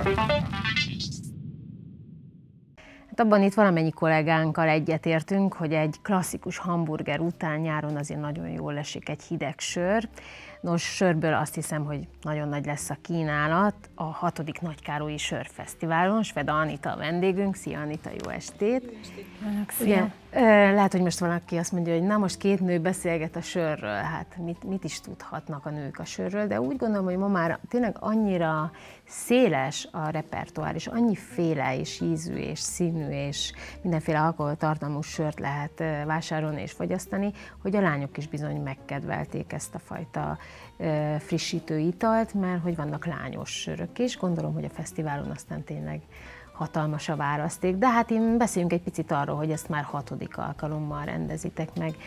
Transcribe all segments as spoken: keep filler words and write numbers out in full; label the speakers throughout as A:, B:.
A: Hát abban itt valamennyi kollégánkkal egyetértünk, hogy egy klasszikus hamburger után nyáron azért nagyon jól esik egy hideg sör. Nos, sörből azt hiszem, hogy nagyon nagy lesz a kínálat a hatodik Nagykárolyi Sörfesztiválon. Sveda Anita a vendégünk. Szia Anita, jó estét!
B: Jó estét.
A: Ugye, lehet, hogy most valaki azt mondja, hogy na most két nő beszélget a sörről, hát mit, mit is tudhatnak a nők a sörről, de úgy gondolom, hogy ma már tényleg annyira széles a repertoár, és annyiféle és ízű és színű és mindenféle alkoholtartalmú sört lehet vásárolni és fogyasztani, hogy a lányok is bizony megkedvelték ezt a fajta frissítő italt, mert hogy vannak lányos sörök is. Gondolom, hogy a fesztiválon aztán tényleg hatalmas a választék, de hát én beszéljünk egy picit arról, hogy ezt már hatodik alkalommal rendezitek meg.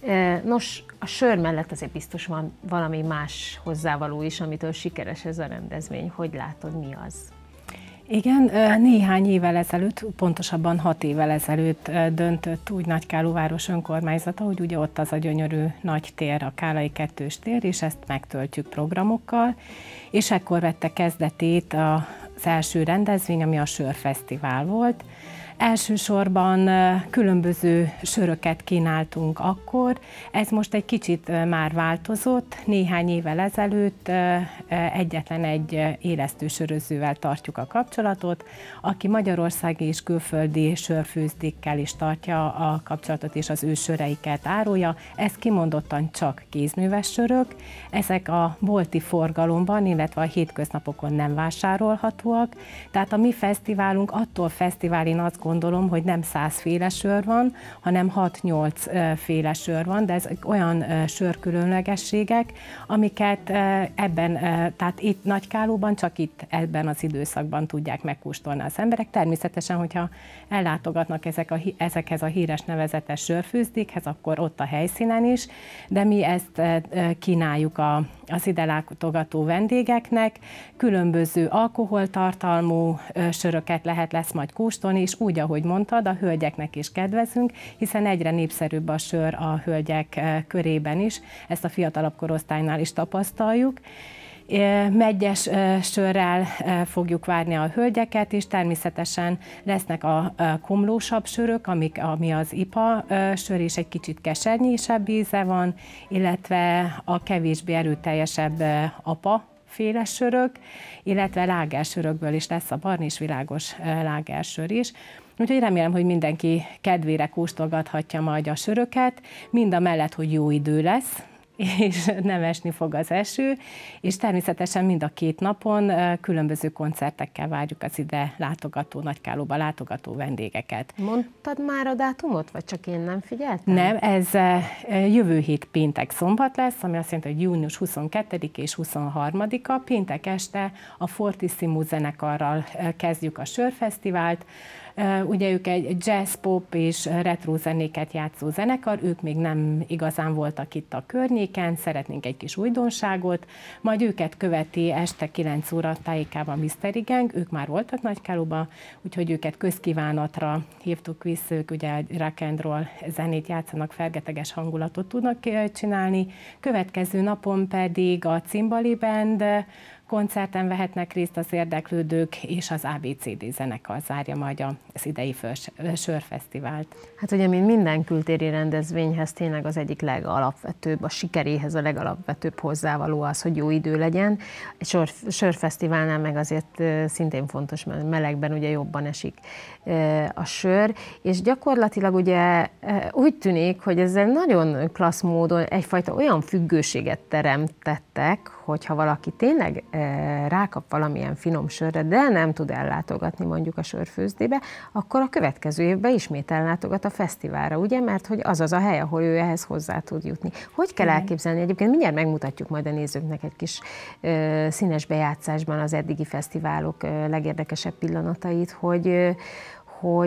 A: Nos, a sör mellett azért biztos van valami más hozzávaló is, amitől sikeres ez a rendezvény. Hogy látod, mi az?
B: Igen, néhány évvel ezelőtt, pontosabban hat évvel ezelőtt döntött úgy Nagykáluváros önkormányzata, hogy ugye ott az a gyönyörű nagy tér, a Kálai kettős tér, és ezt megtöltjük programokkal, és ekkor vette kezdetét az első rendezvény, ami a Sörfesztivál volt. Elsősorban különböző söröket kínáltunk akkor, ez most egy kicsit már változott. Néhány évvel ezelőtt egyetlen egy élesztő sörözővel tartjuk a kapcsolatot, aki magyarországi és külföldi sörfőzdékkel is tartja a kapcsolatot, és az ő söreiket árulja. Ez kimondottan csak kézműves sörök, ezek a bolti forgalomban, illetve a hétköznapokon nem vásárolhatóak, tehát a mi fesztiválunk attól fesztivál, én azt gondolom, hogy nem százféle sör van, hanem hat-nyolc féle sör van, de ez olyan sörkülönlegességek, amiket ebben, tehát itt Nagykáluban csak itt ebben az időszakban tudják megkóstolni az emberek. Természetesen, hogyha ellátogatnak ezek a, ezekhez a híres nevezetes sörfőzdékhez, akkor ott a helyszínen is, de mi ezt kínáljuk a, az ide látogató vendégeknek, különböző alkoholtartalmú söröket lehet lesz majd kóstolni, és úgy, ahogy mondtad, a hölgyeknek is kedvezünk, hiszen egyre népszerűbb a sör a hölgyek körében is, ezt a fiatalabb korosztálynál is tapasztaljuk. Meggyes sörrel fogjuk várni a hölgyeket, és természetesen lesznek a komlósabb sörök, amik, ami az i pé á sör, és egy kicsit kesernyésebb íze van, illetve a kevésbé erőteljesebb apa féle sörök, illetve lágersörökből is lesz a barna és világos lágersör is. Úgyhogy remélem, hogy mindenki kedvére kóstolgathatja majd a söröket, mind a mellett, hogy jó idő lesz, és nem esni fog az eső, és természetesen mind a két napon különböző koncertekkel várjuk az ide látogató, Nagykáluba látogató vendégeket.
A: Mondtad már a dátumot, vagy csak én nem figyeltem?
B: Nem, ez jövő hét péntek szombat lesz, ami azt jelenti, hogy június huszonkettedike és huszonharmadika péntek este a Fortissimo zenekarral kezdjük a Sörfesztivált. Ugye ők egy jazz, pop és retro zenéket játszó zenekar, ők még nem igazán voltak itt a környéken, szeretnénk egy kis újdonságot, majd őket követi este kilenc óra tájékában miszteri Gang, ők már voltak Nagykáluban, úgyhogy őket közkívánatra hívtuk vissza, ők ugye rock and roll zenét játszanak, fergeteges hangulatot tudnak csinálni. Következő napon pedig a Cimbali Band koncerten vehetnek részt az érdeklődők, és az á bé cé dé zenekar zárja majd az idei Sörfesztivált. Hát
A: ugye, mint minden kültéri rendezvényhez tényleg az egyik legalapvetőbb, a sikeréhez a legalapvetőbb hozzávaló az, hogy jó idő legyen. Egy sör, sörfesztiválnál meg azért szintén fontos, mert melegben ugye jobban esik a sör, és gyakorlatilag ugye úgy tűnik, hogy ezzel nagyon klassz módon egyfajta olyan függőséget teremtettek, hogyha valaki tényleg rákap valamilyen finom sörre, de nem tud ellátogatni mondjuk a sörfőzdébe, akkor a következő évben ismét ellátogat a fesztiválra, ugye? Mert hogy az az a hely, ahol ő ehhez hozzá tud jutni. Hogy kell elképzelni? Egyébként mindjárt megmutatjuk majd a nézőknek egy kis ö, színes bejátszásban az eddigi fesztiválok ö, legérdekesebb pillanatait, hogy hogy,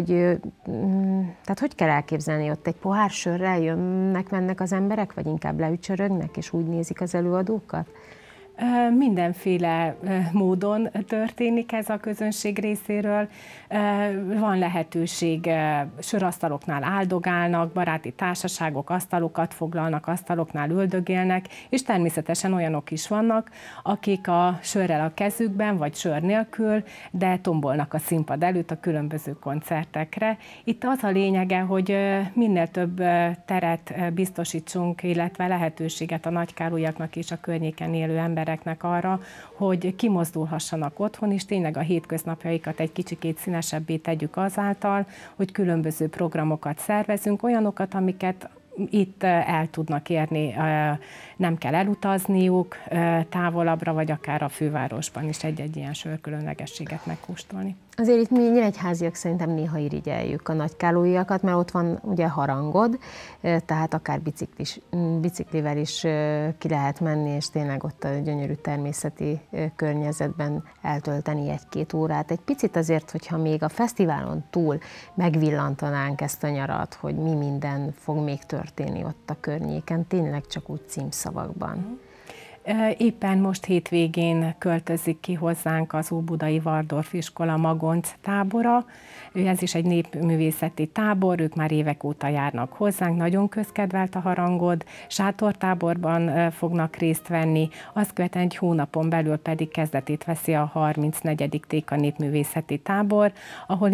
A: tehát hogy kell elképzelni, ott egy pohár sörrel jönnek, mennek az emberek, vagy inkább leücsörögnek, és úgy nézik az előadókat?
B: Mindenféle módon történik ez a közönség részéről. Van lehetőség, sörasztaloknál áldogálnak, baráti társaságok asztalokat foglalnak, asztaloknál üldögélnek, és természetesen olyanok is vannak, akik a sörrel a kezükben, vagy sör nélkül, de tombolnak a színpad előtt a különböző koncertekre. Itt az a lényege, hogy minél több teret biztosítsunk, illetve lehetőséget a nagykárolyaknak és a környéken élő embereknek arra, hogy kimozdulhassanak otthon, és tényleg a hétköznapjaikat egy kicsikét színesebbé tegyük azáltal, hogy különböző programokat szervezünk, olyanokat, amiket itt el tudnak érni, nem kell elutazniuk távolabbra, vagy akár a fővárosban is egy-egy ilyen sörkülönlegességet megkóstolni.
A: Azért itt mi nyíregyháziak szerintem néha irigyeljük a nagykállóiakat, mert ott van ugye harangod, tehát akár biciklis, biciklivel is ki lehet menni, és tényleg ott a gyönyörű természeti környezetben eltölteni egy-két órát. Egy picit azért, hogyha még a fesztiválon túl megvillantanánk ezt a nyarat, hogy mi minden fog még történni ott a környéken, tényleg csak úgy címszavakban.
B: Éppen most hétvégén költözik ki hozzánk az Óbudai Waldorf iskola Magonc tábora. Ez is egy népművészeti tábor, ők már évek óta járnak hozzánk, nagyon közkedvelt a harangod, sátortáborban fognak részt venni, azt követően egy hónapon belül pedig kezdetét veszi a harmincnegyedik Téka népművészeti tábor, ahol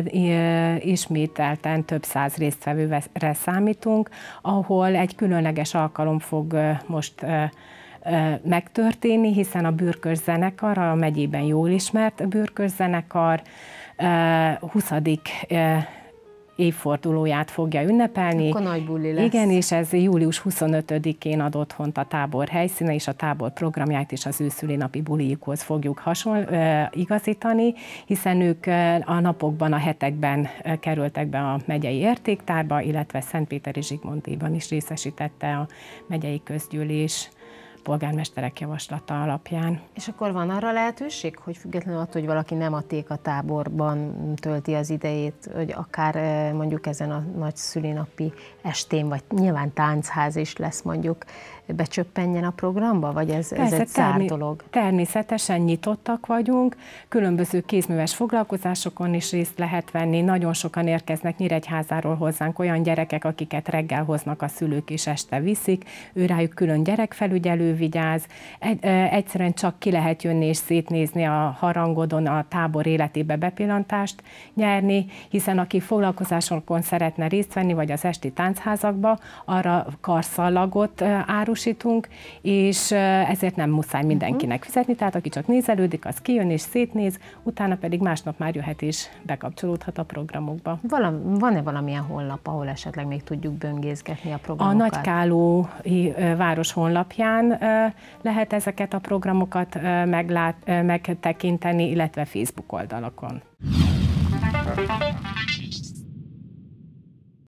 B: ismételten több száz résztvevőre számítunk, ahol egy különleges alkalom fog most megtörténni, hiszen a Bürkös zenekar, a megyében jól ismert Bürkös zenekar huszadik évfordulóját fogja ünnepelni.
A: Akkor nagy buli lesz.
B: Igen, és ez július huszonötödikén ad otthont a tábor helyszíne, és a tábor programját is az ő szülinapi bulijukhoz fogjuk hasonl, igazítani, hiszen ők a napokban, a hetekben kerültek be a megyei értéktárba, illetve Szentpéteri Zsigmonddíjban is részesítette a megyei közgyűlés polgármesterek javaslata alapján.
A: És akkor van arra lehetőség, hogy függetlenül attól, hogy valaki nem a Téka táborban tölti az idejét, hogy akár mondjuk ezen a nagy szülinapi estén, vagy nyilván táncház is lesz mondjuk, becsöppenjen a programba, vagy ez, ez egy zárt dolog?
B: Természetesen nyitottak vagyunk, különböző kézműves foglalkozásokon is részt lehet venni, nagyon sokan érkeznek Nyíregyházáról hozzánk, olyan gyerekek, akiket reggel hoznak a szülők és este viszik, ő rájuk külön gyerekfelügyelő vigyáz, egy, egyszerűen csak ki lehet jönni és szétnézni a harangodon, a tábor életébe bepillantást nyerni, hiszen aki foglalkozásokon szeretne részt venni, vagy az esti táncházakba, arra karszallagot árus, és ezért nem muszáj mindenkinek fizetni, tehát aki csak nézelődik, az kijön és szétnéz, utána pedig másnap már jöhet és bekapcsolódhat a programokba.
A: Van-e valamilyen honlap, ahol esetleg még tudjuk böngészgetni a programokat?
B: A Nagykállói város honlapján lehet ezeket a programokat meglát, megtekinteni, illetve Facebook oldalakon.